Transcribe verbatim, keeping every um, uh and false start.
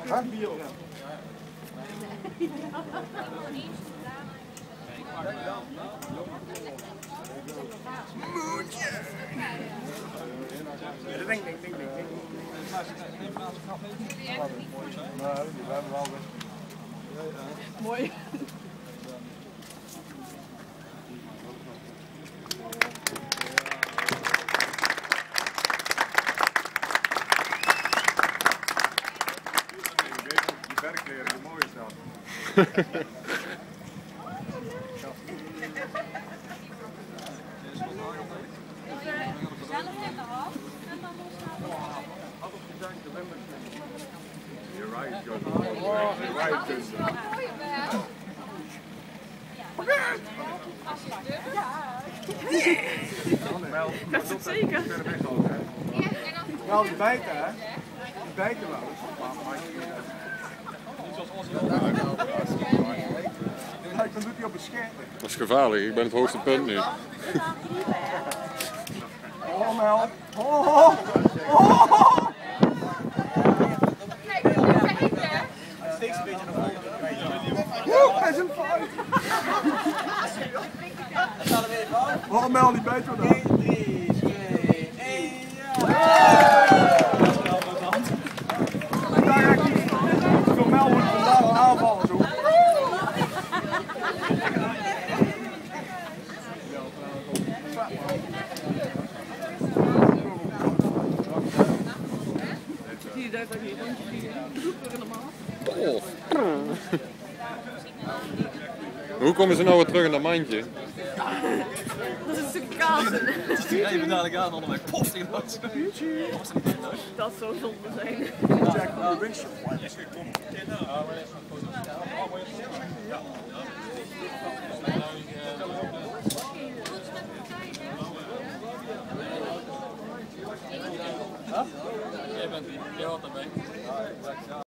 bier op. Moedje! Ding, ding, ding, ding, ding. Nou, die hebben wel weg. Mooi. Die werkleren, die mooi is dat. You're right, good. You're right, good. Wel, Dat is zeker. wel, die bijten, hè? Die bijten wel eens. Kijk, dan doet hij op het scherm. Dat is gevaarlijk, ik ben het hoogste punt nu. Oh, Mel. Oh, oh, oh. Steeds een beetje naar voren. Woe, hij is een fout. Oh, Mel, die bijt wel dan. één, drie, twee, één, ja! Daar ga ik niet. Voor Mel moet ik vandaag wel aanvallen, zo. Die duikt ook hier rondje vliegen. Roepen we normaal. Oh. Hoe komen ze nou weer terug in dat mandje? Dat is een stuk kaas. Die rijden dadelijk aan onderweg. Pof, die was. Dat zou zonde zijn. Jack, uh, windshield wipers. Jij bent die, jij hoort erbij.